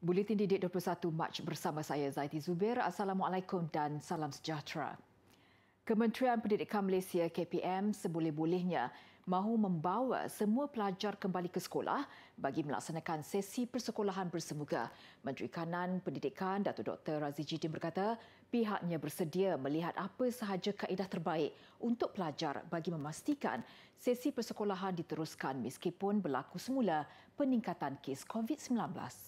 Buletin Didik 21 Mac bersama saya Zaiti Zubir. Assalamualaikum dan salam sejahtera. Kementerian Pendidikan Malaysia KPM seboleh-bolehnya mahu membawa semua pelajar kembali ke sekolah bagi melaksanakan sesi persekolahan bersemuka. Menteri Kanan Pendidikan Datuk Dr. Razi Jidin berkata pihaknya bersedia melihat apa sahaja kaedah terbaik untuk pelajar bagi memastikan sesi persekolahan diteruskan meskipun berlaku semula peningkatan kes COVID-19.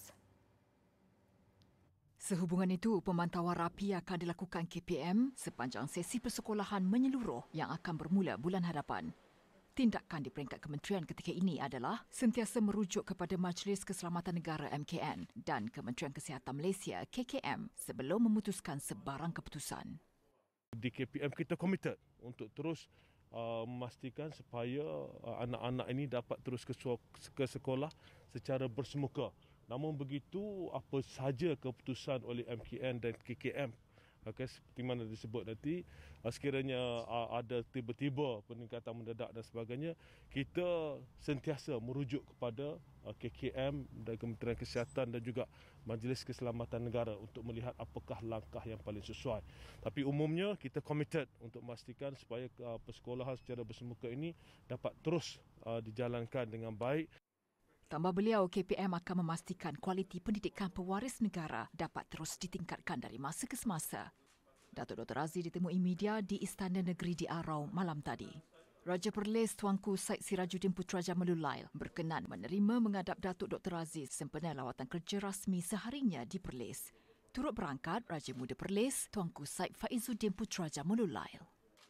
Sehubungan itu, pemantauan rapi akan dilakukan KPM sepanjang sesi persekolahan menyeluruh yang akan bermula bulan hadapan. Tindakan di peringkat kementerian ketika ini adalah sentiasa merujuk kepada Majlis Keselamatan Negara MKN dan Kementerian Kesihatan Malaysia KKM sebelum memutuskan sebarang keputusan. Di KPM kita komited untuk terus memastikan supaya anak-anak ini dapat terus ke sekolah secara bersemuka. Namun begitu, apa sahaja keputusan oleh MKN dan KKM, seperti mana disebut nanti, sekiranya ada tiba-tiba peningkatan mendadak dan sebagainya, kita sentiasa merujuk kepada KKM dan Kementerian Kesihatan dan juga Majlis Keselamatan Negara untuk melihat apakah langkah yang paling sesuai. Tapi umumnya kita komited untuk memastikan supaya persekolahan secara bersemuka ini dapat terus dijalankan dengan baik. Tambah beliau, KPM akan memastikan kualiti pendidikan pewaris negara dapat terus ditingkatkan dari masa ke semasa. Datuk Dr. Razi ditemui media di Istana Negeri di Arau malam tadi. Raja Perlis Tuanku Syed Sirajuddin Putra Jamalul Lail berkenan menerima menghadap Datuk Dr. Razi sempena lawatan kerja rasmi seharinya di Perlis. Turut berangkat Raja Muda Perlis Tuanku Syed Faizuddin Putra Jamalul Lail.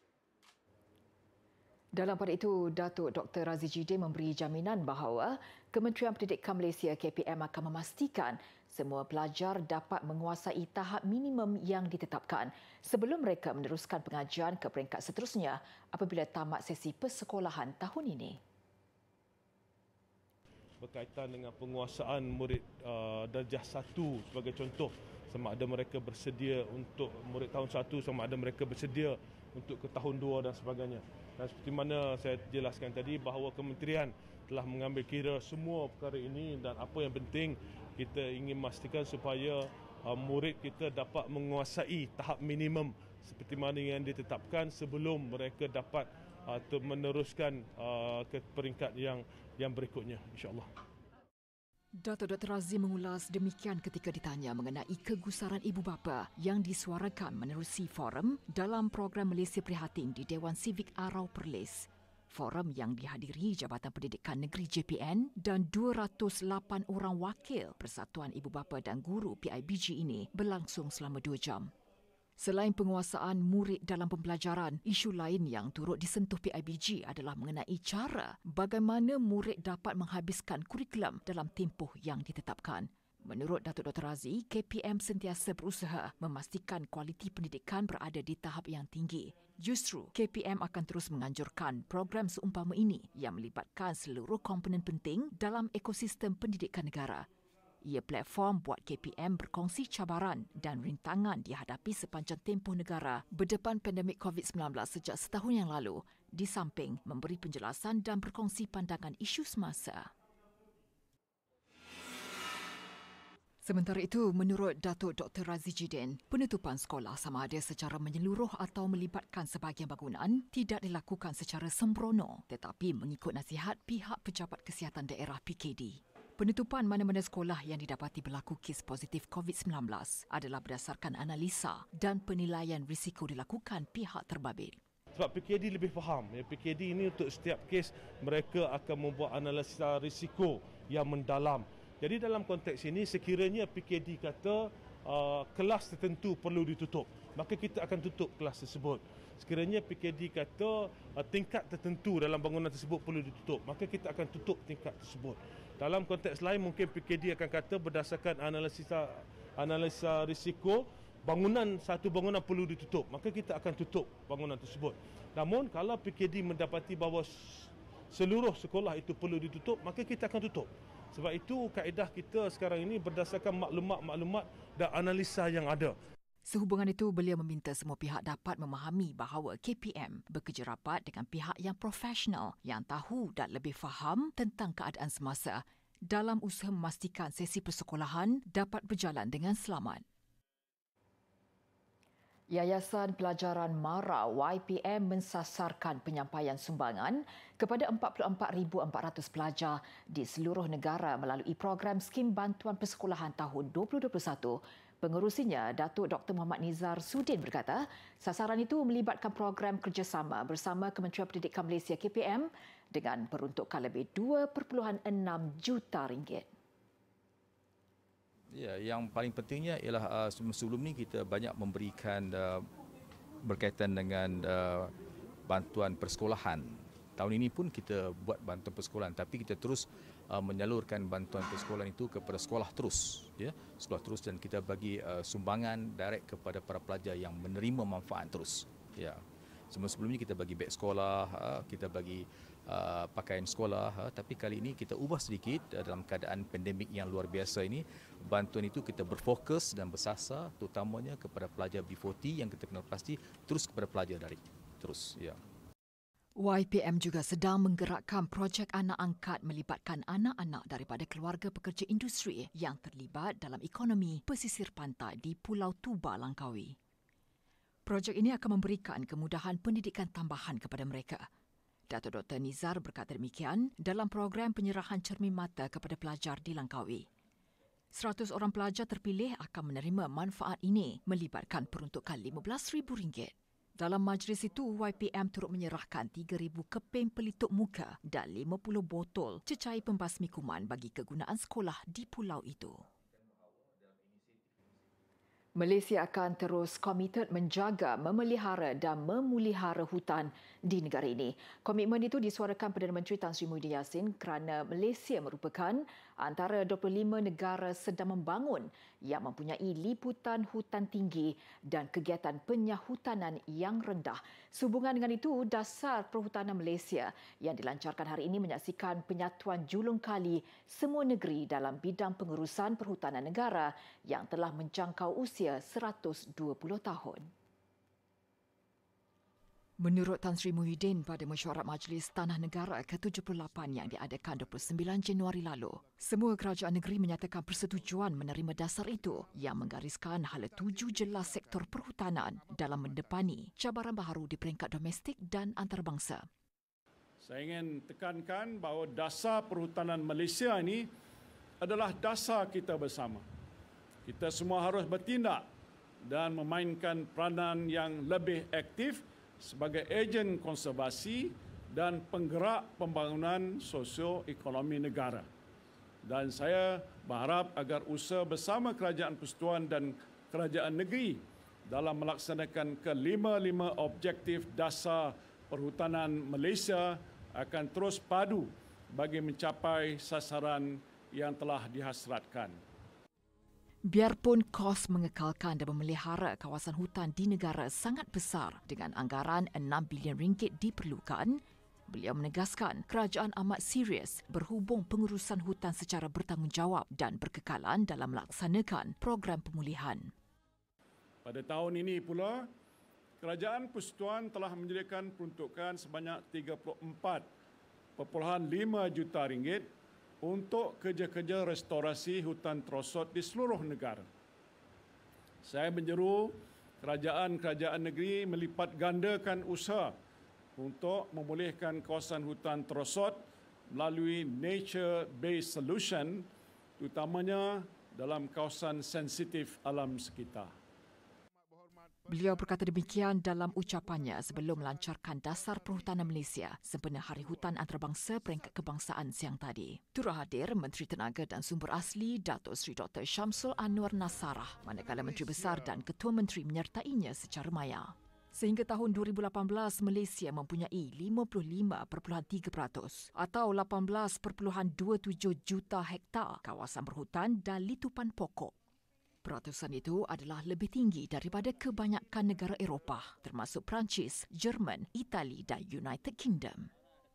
Dalam pada itu, Datuk Dr. Razi Jidin memberi jaminan bahawa Kementerian Pendidikan Malaysia KPM akan memastikan semua pelajar dapat menguasai tahap minimum yang ditetapkan sebelum mereka meneruskan pengajian ke peringkat seterusnya apabila tamat sesi persekolahan tahun ini. Berkaitan dengan penguasaan murid darjah 1 sebagai contoh, sama ada mereka bersedia untuk murid tahun 1, sama ada mereka bersedia untuk ke tahun 2 dan sebagainya. Dan seperti mana saya jelaskan tadi bahawa kementerian telah mengambil kira semua perkara ini dan apa yang penting kita ingin memastikan supaya murid kita dapat menguasai tahap minimum seperti mana yang ditetapkan sebelum mereka dapat meneruskan ke peringkat yang berikutnya, insya-Allah. Datuk Dr. Razi mengulas demikian ketika ditanya mengenai kegusaran ibu bapa yang disuarakan menerusi forum dalam program Malaysia Prihatin di Dewan Sivik Arau Perlis. Forum yang dihadiri Jabatan Pendidikan Negeri JPN dan 208 orang wakil Persatuan Ibu Bapa dan Guru PIBG ini berlangsung selama 2 jam. Selain penguasaan murid dalam pembelajaran, isu lain yang turut disentuh PIBG adalah mengenai cara bagaimana murid dapat menghabiskan kurikulum dalam tempoh yang ditetapkan. Menurut Datuk Dr. Razi, KPM sentiasa berusaha memastikan kualiti pendidikan berada di tahap yang tinggi. Justru, KPM akan terus menganjurkan program seumpama ini yang melibatkan seluruh komponen penting dalam ekosistem pendidikan negara. Ia platform buat KPM berkongsi cabaran dan rintangan dihadapi sepanjang tempoh negara berdepan pandemik COVID-19 sejak setahun yang lalu, di samping memberi penjelasan dan berkongsi pandangan isu semasa. Sementara itu, menurut Datuk Dr. Razi Jidin, penutupan sekolah sama ada secara menyeluruh atau melibatkan sebahagian bangunan tidak dilakukan secara sembrono tetapi mengikut nasihat pihak Pejabat Kesihatan Daerah PKD. Penutupan mana-mana sekolah yang didapati berlaku kes positif COVID-19 adalah berdasarkan analisa dan penilaian risiko dilakukan pihak terbabit. Sebab PKD lebih faham. PKD ini untuk setiap kes mereka akan membuat analisa risiko yang mendalam. Jadi dalam konteks ini sekiranya PKD kata kelas tertentu perlu ditutup, maka kita akan tutup kelas tersebut. Sekiranya PKD kata tingkat tertentu dalam bangunan tersebut perlu ditutup, maka kita akan tutup tingkat tersebut. Dalam konteks lain mungkin PKD akan kata berdasarkan analisa risiko satu bangunan perlu ditutup, maka kita akan tutup bangunan tersebut. Namun kalau PKD mendapati bahawa seluruh sekolah itu perlu ditutup, maka kita akan tutup. Sebab itu kaedah kita sekarang ini berdasarkan maklumat dan analisa yang ada. Sehubungan itu, beliau meminta semua pihak dapat memahami bahawa KPM bekerja rapat dengan pihak yang profesional yang tahu dan lebih faham tentang keadaan semasa dalam usaha memastikan sesi persekolahan dapat berjalan dengan selamat. Yayasan Pelajaran MARA YPM mensasarkan penyampaian sumbangan kepada 44,400 pelajar di seluruh negara melalui program Skim Bantuan Persekolahan tahun 2021. Pengerusinya, Datuk Dr. Muhammad Nizar Sudin berkata, sasaran itu melibatkan program kerjasama bersama Kementerian Pendidikan Malaysia KPM dengan peruntukan lebih 2.6 juta ringgit. Ya, yang paling pentingnya ialah sebelum ni kita banyak memberikan berkaitan dengan bantuan persekolahan. Tahun ini pun kita buat bantuan persekolahan, tapi kita terus menyalurkan bantuan persekolahan itu kepada sekolah terus, ya, sekolah terus, dan kita bagi sumbangan direct kepada para pelajar yang menerima manfaat terus. Ya, sebelum-sebelumnya kita bagi beg sekolah, kita bagi pakaian sekolah, tapi kali ini kita ubah sedikit dalam keadaan pandemik yang luar biasa ini. Bantuan itu kita berfokus dan bersasar terutamanya kepada pelajar B40 yang kita kenal pasti, terus kepada pelajar daring terus, ya. YPM juga sedang menggerakkan projek anak angkat melibatkan anak-anak daripada keluarga pekerja industri yang terlibat dalam ekonomi pesisir pantai di Pulau Tuba, Langkawi. Projek ini akan memberikan kemudahan pendidikan tambahan kepada mereka. Datuk Dr. Nizar berkata demikian dalam program penyerahan cermin mata kepada pelajar di Langkawi. 100 orang pelajar terpilih akan menerima manfaat ini melibatkan peruntukan RM15,000. Dalam majlis itu, YPM turut menyerahkan 3,000 keping pelitup muka dan 50 botol cecair pembasmi kuman bagi kegunaan sekolah di pulau itu. Malaysia akan terus komited menjaga, memelihara dan memulihara hutan di negara ini. Komitmen itu disuarakan Perdana Menteri Tan Sri Muhyiddin Yassin kerana Malaysia merupakan antara 25 negara sedang membangun yang mempunyai liputan hutan tinggi dan kegiatan penyahutanan yang rendah. Sehubungan dengan itu, Dasar Perhutanan Malaysia yang dilancarkan hari ini menyaksikan penyatuan julung kali semua negeri dalam bidang pengurusan perhutanan negara yang telah menjangkau usia 120 tahun. Menurut Tan Sri Muhyiddin pada mesyuarat Majlis Tanah Negara ke-78 yang diadakan 29 Januari lalu, semua kerajaan negeri menyatakan persetujuan menerima dasar itu yang menggariskan hala 7 jelas sektor perhutanan dalam mendepani cabaran baharu di peringkat domestik dan antarabangsa. Saya ingin tekankan bahawa dasar perhutanan Malaysia ini adalah dasar kita bersama. Kita semua harus bertindak dan memainkan peranan yang lebih aktif sebagai ejen konservasi dan penggerak pembangunan sosio-ekonomi negara. Dan saya berharap agar usaha bersama Kerajaan Persekutuan dan Kerajaan Negeri dalam melaksanakan kelima-lima objektif dasar perhutanan Malaysia akan terus padu bagi mencapai sasaran yang telah dihasratkan. Biarpun kos mengekalkan dan memelihara kawasan hutan di negara sangat besar dengan anggaran RM6 bilion diperlukan, beliau menegaskan kerajaan amat serius berhubung pengurusan hutan secara bertanggungjawab dan berkekalan dalam melaksanakan program pemulihan. Pada tahun ini pula, Kerajaan Persekutuan telah menyediakan peruntukan sebanyak RM34.5 juta untuk kerja-kerja restorasi hutan terosot di seluruh negara. Saya menyeru kerajaan-kerajaan negeri melipat gandakan usaha untuk memulihkan kawasan hutan terosot melalui nature-based solution, terutamanya dalam kawasan sensitif alam sekitar. Beliau berkata demikian dalam ucapannya sebelum melancarkan Dasar Perhutanan Malaysia sempena Hari Hutan Antarabangsa Peringkat Kebangsaan siang tadi. Turut hadir Menteri Tenaga dan Sumber Asli Datuk Seri Dr. Syamsul Anwar Nasarah, manakala Menteri Besar dan Ketua Menteri menyertainya secara maya. Sehingga tahun 2018, Malaysia mempunyai 55.3% atau 18.27 juta hektar kawasan berhutan dan litupan pokok. Peratusan itu adalah lebih tinggi daripada kebanyakan negara Eropah, termasuk Perancis, Jerman, Itali dan United Kingdom.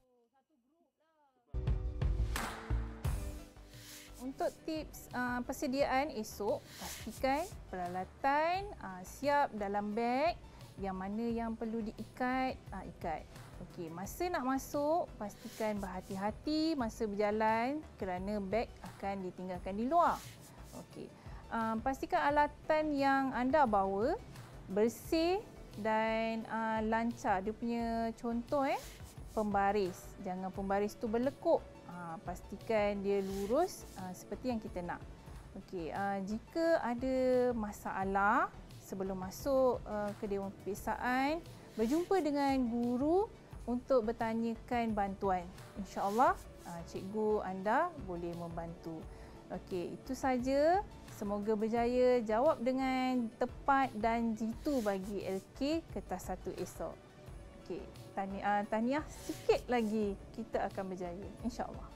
Untuk tips persediaan esok, pastikan peralatan siap dalam beg, yang mana yang perlu diikat, ikat. Okey, masa nak masuk, pastikan berhati-hati masa berjalan kerana beg akan ditinggalkan di luar. Okey. Pastikan alatan yang anda bawa bersih dan lancar. Dia punya contoh pembaris. Jangan pembaris tu berlekuk. Pastikan dia lurus seperti yang kita nak. Okey, jika ada masalah sebelum masuk ke Dewan Perpiksaan, berjumpa dengan guru untuk bertanyakan bantuan. InsyaAllah cikgu anda boleh membantu. Okey, itu saja. Semoga berjaya jawab dengan tepat dan jitu bagi LK Kertas 1 esok. Okey, tahniah sikit lagi kita akan berjaya, insya-Allah.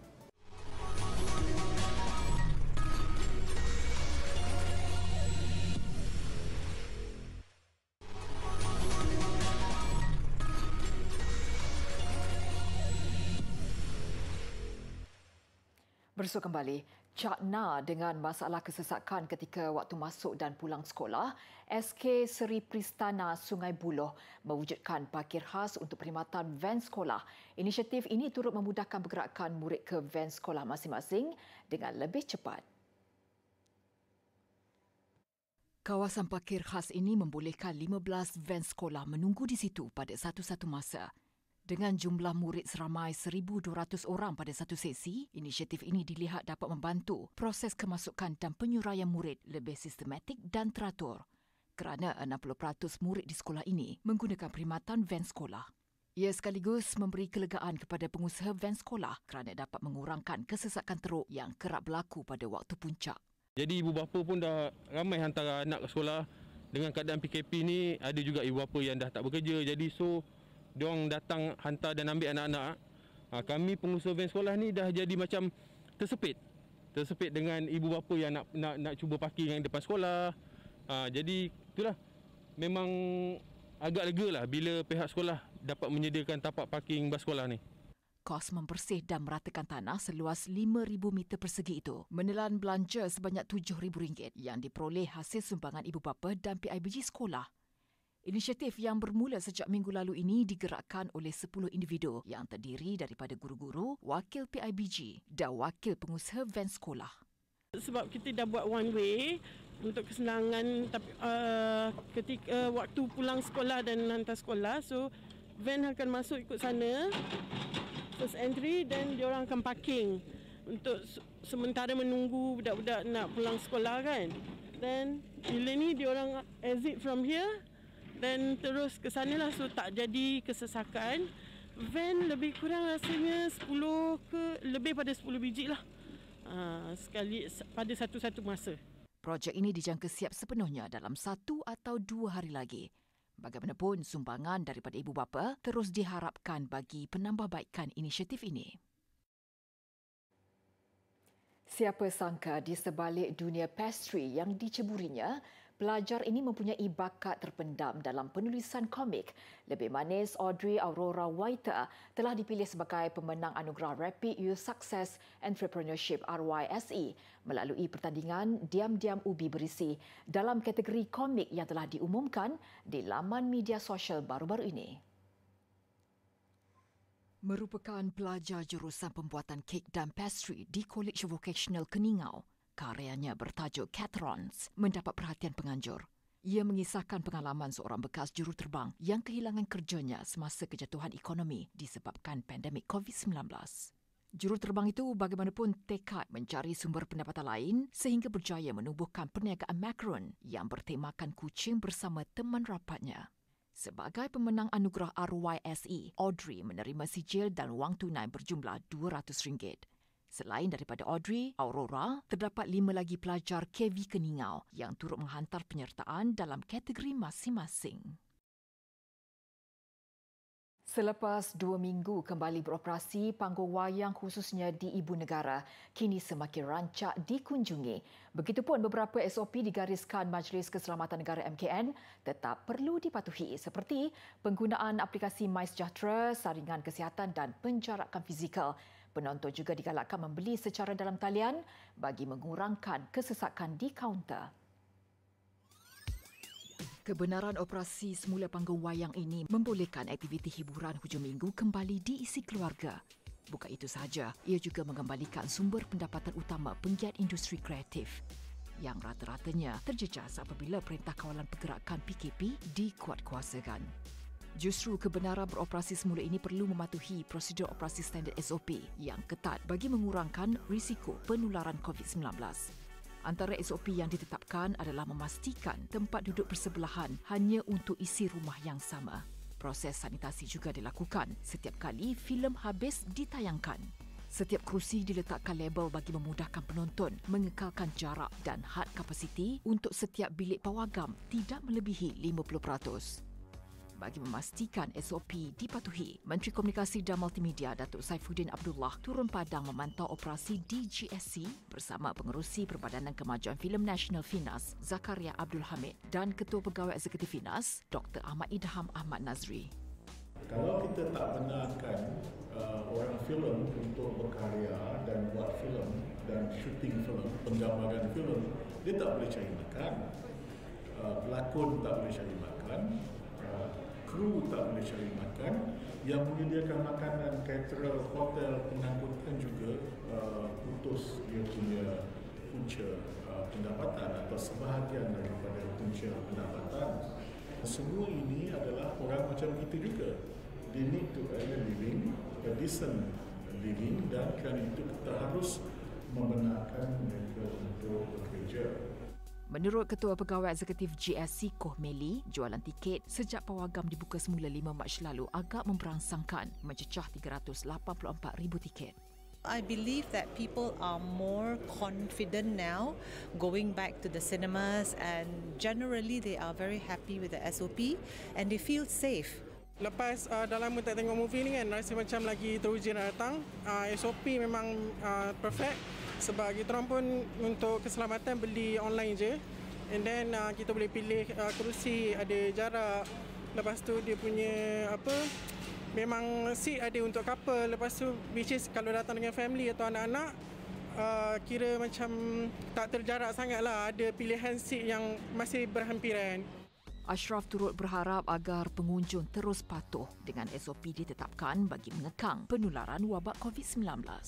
Bersua kembali, Cak Na dengan masalah kesesakan ketika waktu masuk dan pulang sekolah, SK Seri Pristana Sungai Buloh mewujudkan parkir khas untuk perkhidmatan van sekolah. Inisiatif ini turut memudahkan pergerakan murid ke van sekolah masing-masing dengan lebih cepat. Kawasan parkir khas ini membolehkan 15 van sekolah menunggu di situ pada satu-satu masa. Dengan jumlah murid seramai 1,200 orang pada satu sesi, inisiatif ini dilihat dapat membantu proses kemasukan dan penyuraian murid lebih sistematik dan teratur kerana 60% murid di sekolah ini menggunakan perkhidmatan van sekolah. Ia sekaligus memberi kelegaan kepada pengusaha van sekolah kerana dapat mengurangkan kesesakan teruk yang kerap berlaku pada waktu puncak. Jadi ibu bapa pun dah ramai hantar anak ke sekolah. Dengan keadaan PKP ni, ada juga ibu bapa yang dah tak bekerja. Jadi diorang datang hantar dan ambil anak-anak. Kami pengusaha van sekolah ni dah jadi macam tersepit dengan ibu bapa yang nak cuba parking yang depan sekolah. Jadi itulah, memang agak lega lah bila pihak sekolah dapat menyediakan tapak parking bas sekolah ni. Kos membersih dan meratakan tanah seluas 5,000 meter persegi itu menelan belanja sebanyak RM7,000 yang diperoleh hasil sumbangan ibu bapa dan PIBG sekolah. Inisiatif yang bermula sejak minggu lalu ini digerakkan oleh 10 individu yang terdiri daripada guru-guru, wakil PIBG dan wakil pengusaha van sekolah. Sebab kita dah buat one way untuk kesenangan ketika waktu pulang sekolah dan hantar sekolah, so van akan masuk ikut sana, first entry, dan diorang akan parking untuk sementara menunggu budak-budak nak pulang sekolah kan. Dan bila ni diorang exit from here dan terus ke sana lah, so tak jadi kesesakan. Van lebih kurang rasanya 10 ke lebih pada 10 biji lah sekali pada satu-satu masa. Projek ini dijangka siap sepenuhnya dalam 1 atau 2 hari lagi. Bagaimanapun, sumbangan daripada ibu bapa terus diharapkan bagi penambahbaikan inisiatif ini. Siapa sangka di sebalik dunia pastry yang diceburinya, pelajar ini mempunyai bakat terpendam dalam penulisan komik. Lebih manis, Audrey Aurora Waiter telah dipilih sebagai pemenang anugerah Rapid Youth Success Entrepreneurship RYSE melalui pertandingan Diam-Diam Ubi Berisi dalam kategori komik yang telah diumumkan di laman media sosial baru-baru ini. Merupakan pelajar jurusan pembuatan kek dan pastry di College Vocational Keningau, karyanya bertajuk Catherons mendapat perhatian penganjur. Ia mengisahkan pengalaman seorang bekas juruterbang yang kehilangan kerjanya semasa kejatuhan ekonomi disebabkan pandemik COVID-19. Juruterbang itu bagaimanapun tekad mencari sumber pendapatan lain sehingga berjaya menubuhkan perniagaan macaron yang bertemakan kucing bersama teman rapatnya. Sebagai pemenang anugerah RYSE, Audrey menerima sijil dan wang tunai berjumlah RM200. Selain daripada Audrey, Aurora, terdapat 5 lagi pelajar KV Keningau yang turut menghantar penyertaan dalam kategori masing-masing. Selepas 2 minggu kembali beroperasi, panggung wayang khususnya di Ibu Negara kini semakin rancak dikunjungi. Begitupun beberapa SOP digariskan Majlis Keselamatan Negara MKN tetap perlu dipatuhi seperti penggunaan aplikasi MySejahtera, saringan kesihatan dan penjarakan fizikal. Penonton juga digalakkan membeli secara dalam talian bagi mengurangkan kesesakan di kaunter. Kebenaran operasi semula panggung wayang ini membolehkan aktiviti hiburan hujung minggu kembali diisi keluarga. Bukan itu sahaja, ia juga mengembalikan sumber pendapatan utama penggiat industri kreatif yang rata-ratanya terjejas apabila Perintah Kawalan Pergerakan PKP dikuatkuasakan. Justru kebenaran beroperasi semula ini perlu mematuhi prosedur operasi standard SOP yang ketat bagi mengurangkan risiko penularan COVID-19. Antara SOP yang ditetapkan adalah memastikan tempat duduk bersebelahan hanya untuk isi rumah yang sama. Proses sanitasi juga dilakukan setiap kali filem habis ditayangkan. Setiap kerusi diletakkan label bagi memudahkan penonton mengekalkan jarak dan had kapasiti untuk setiap bilik pawagam tidak melebihi 50%. Bagi memastikan SOP dipatuhi, Menteri Komunikasi dan Multimedia Datuk Saifuddin Abdullah turun padang memantau operasi di GSC bersama Pengerusi Perbadanan Kemajuan Filem Nasional FINAS, Zakaria Abdul Hamid dan Ketua Pegawai Eksekutif FINAS, Dr. Ahmad Idham Ahmad Nazri. Kalau kita tak benarkan orang filem untuk berkarya dan buat filem dan syuting filem, penggambaran filem, dia tak boleh cari makan. Pelakon tak boleh cari makan. Kru tak boleh cari makan, yang menyediakan makanan, caterer, hotel, pengangkutan juga putus dia punya punca pendapatan atau sebahagian daripada punca pendapatan. Semua ini adalah orang macam kita juga. They need to earn a living, a decent living, dan kerana itu kita harus membenarkan mereka untuk bekerja. Menurut Ketua Pegawai Eksekutif GSC Koh Meli, jualan tiket sejak pawagam dibuka semula 5 Mac lalu agak memberangsangkan mencecah 384,000 tiket. I believe that people are more confident now going back to the cinemas, and generally they are very happy with the SOP and they feel safe. Lepas dah lama tak tengok movie ni kan, rasa macam lagi teruji nak datang. SOP memang perfect sebab kita orang pun untuk keselamatan beli online je. And then kita boleh pilih kerusi, ada jarak. Lepas tu dia punya memang seat ada untuk couple. Lepas tu which is kalau datang dengan family atau anak-anak, kira macam tak terjarak sangat lah. Ada pilihan seat yang masih berhampiran. Ashraf turut berharap agar pengunjung terus patuh dengan SOP ditetapkan bagi mengekang penularan wabak COVID-19.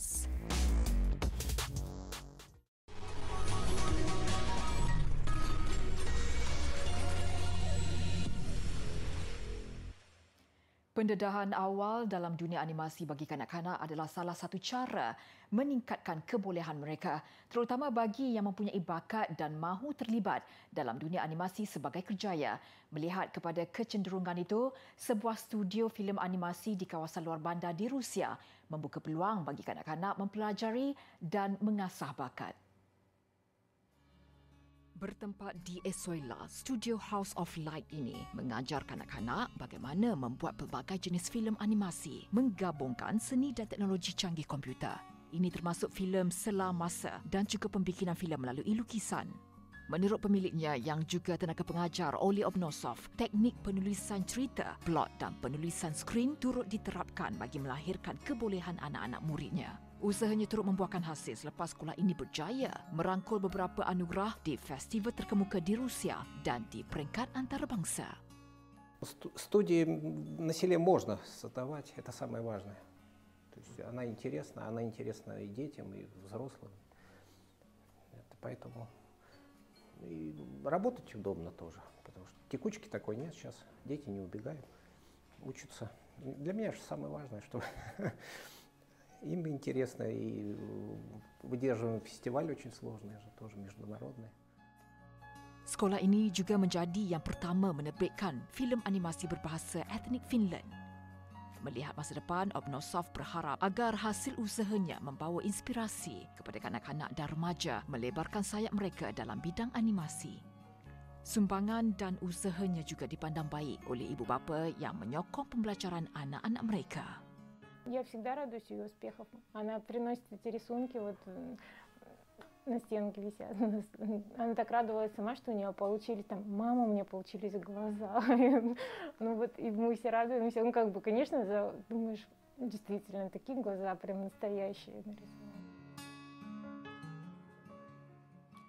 Pendedahan awal dalam dunia animasi bagi kanak-kanak adalah salah satu cara meningkatkan kebolehan mereka, terutama bagi yang mempunyai bakat dan mahu terlibat dalam dunia animasi sebagai kerjaya. Melihat kepada kecenderungan itu, sebuah studio filem animasi di kawasan luar bandar di Rusia membuka peluang bagi kanak-kanak mempelajari dan mengasah bakat. Bertempat di Esoila, studio House of Light ini mengajar kanak-kanak bagaimana membuat pelbagai jenis filem animasi, menggabungkan seni dan teknologi canggih komputer. Ini termasuk filem Selam Masa dan juga pembikinan filem melalui lukisan. Menurut pemiliknya yang juga tenaga pengajar Oli Obnosov, teknik penulisan cerita, plot dan penulisan skrin turut diterapkan bagi melahirkan kebolehan anak-anak muridnya. Usahanya turut membuahkan hasil selepas sekolah ini berjaya merangkul beberapa anugerah di festival terkemuka di Rusia dan di peringkat antarabangsa. Студии на селе можно создавать, это самое важное. То есть она интересна и детям, и взрослым. Поэтому и работать удобно тоже, потому что текучки такой нет сейчас, дети не убегают, учатся. Для меня же самое важное, что им интересно, и выдерживаем фестиваль очень сложный, тоже международный. Sekolah ini juga menjadi yang pertama menerbitkan filem animasi berbahasa etnik Finland. Melihat masa depan, Obnosov berharap agar hasil usahanya membawa inspirasi kepada kanak-kanak dan remaja melebarkan sayap mereka dalam bidang animasi. Sumbangan dan usahanya juga dipandang baik oleh ibu bapa yang menyokong pembelajaran anak-anak mereka. Я всегда радуюсь ее успехам. Она приносит эти рисунки, вот на стенке висят. Она так радовалась сама, что у нее получились там, мама, у меня получились глаза. Ну вот, и мы все радуемся. Ну как бы, конечно, думаешь, действительно, такие глаза прям настоящие нарисовала.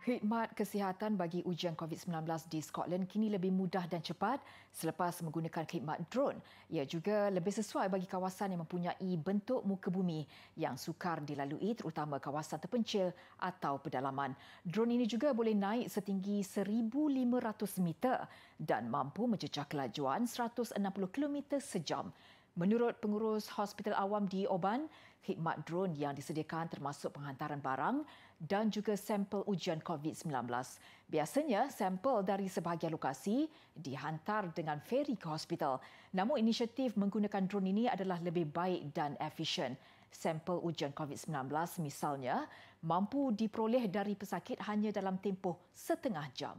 Khidmat kesihatan bagi ujian COVID-19 di Scotland kini lebih mudah dan cepat selepas menggunakan khidmat drone. Ia juga lebih sesuai bagi kawasan yang mempunyai bentuk muka bumi yang sukar dilalui, terutama kawasan terpencil atau pedalaman. Drone ini juga boleh naik setinggi 1,500 meter dan mampu mencecah kelajuan 160 km sejam. Menurut pengurus Hospital Awam di Oban, khidmat drone yang disediakan termasuk penghantaran barang dan juga sampel ujian COVID-19. Biasanya, sampel dari sebahagian lokasi dihantar dengan feri ke hospital. Namun, inisiatif menggunakan drone ini adalah lebih baik dan efisien. Sampel ujian COVID-19 misalnya mampu diperoleh dari pesakit hanya dalam tempoh setengah jam.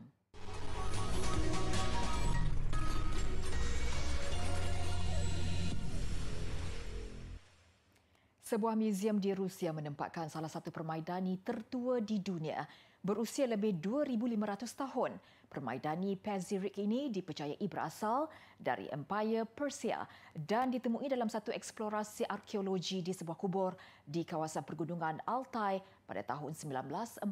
Sebuah muzium di Rusia menempatkan salah satu permaidani tertua di dunia berusia lebih 2,500 tahun. Permaidani Pazyryk ini dipercayai berasal dari Empire Persia dan ditemui dalam satu eksplorasi arkeologi di sebuah kubur di kawasan pergunungan Altai pada tahun 1949.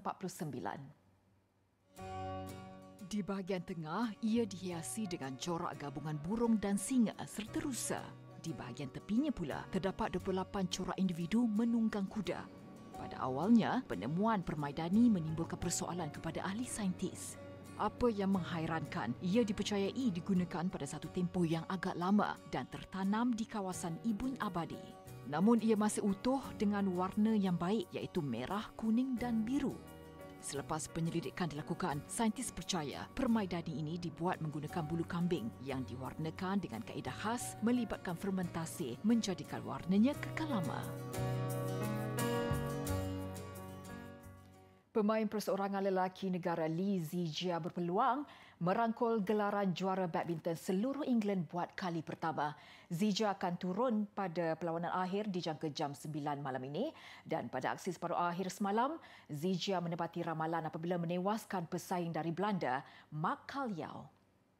Di bahagian tengah, ia dihiasi dengan corak gabungan burung dan singa serta rusa. Di bahagian tepinya pula, terdapat 28 corak individu menunggang kuda. Pada awalnya, penemuan permaidani menimbulkan persoalan kepada ahli saintis. Apa yang menghairankan, ia dipercayai digunakan pada satu tempoh yang agak lama dan tertanam di kawasan Ibn Abadi. Namun ia masih utuh dengan warna yang baik iaitu merah, kuning dan biru. Selepas penyelidikan dilakukan, saintis percaya permaidani ini dibuat menggunakan bulu kambing yang diwarnakan dengan kaedah khas melibatkan fermentasi menjadikan warnanya kekal lama. Pemain perseorangan lelaki negara Li Zijia berpeluang merangkul gelaran juara badminton seluruh England buat kali pertama. Zijia akan turun pada perlawanan akhir dijangka jam 9 malam ini dan pada aksi separuh akhir semalam, Zijia menepati ramalan apabila menewaskan pesaing dari Belanda, Mark Kalyau.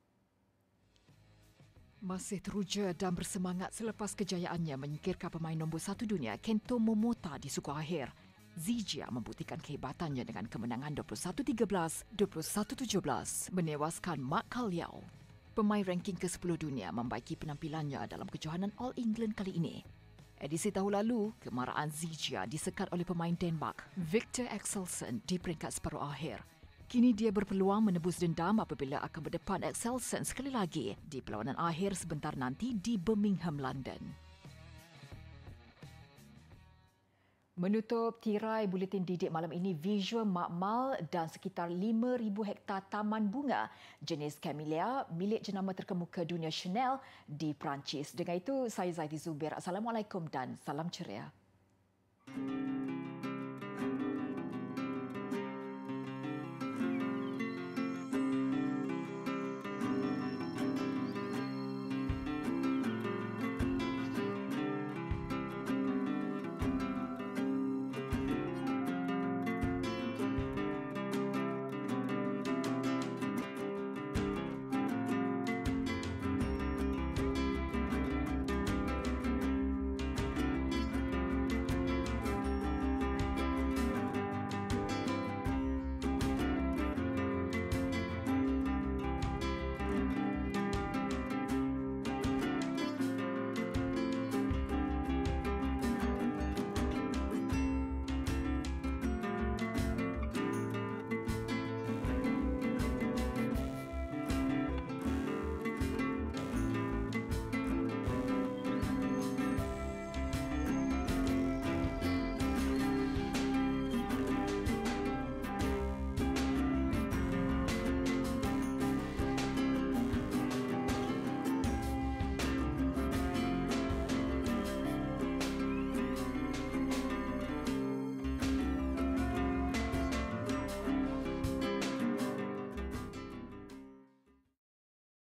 Masih teruja dan bersemangat selepas kejayaannya menyingkirkan pemain nombor 1 dunia Kento Momota di suku akhir. Zijia membuktikan kehebatannya dengan kemenangan 21-13, 21-17 menewaskan Mark Kalyau. Pemain ranking ke-10 dunia membaiki penampilannya dalam kejohanan All England kali ini. Edisi tahun lalu, kemarahan Zijia disekat oleh pemain Denmark, Victor Axelsen di peringkat separuh akhir. Kini dia berpeluang menebus dendam apabila akan berdepan Axelsen sekali lagi di perlawanan akhir sebentar nanti di Birmingham, London. Menutup tirai buletin didik malam ini, visual makmal dan sekitar 5,000 hektar taman bunga jenis Camellia milik jenama terkemuka dunia Chanel di Perancis. Dengan itu, saya Zaidi Zubir. Assalamualaikum dan salam ceria.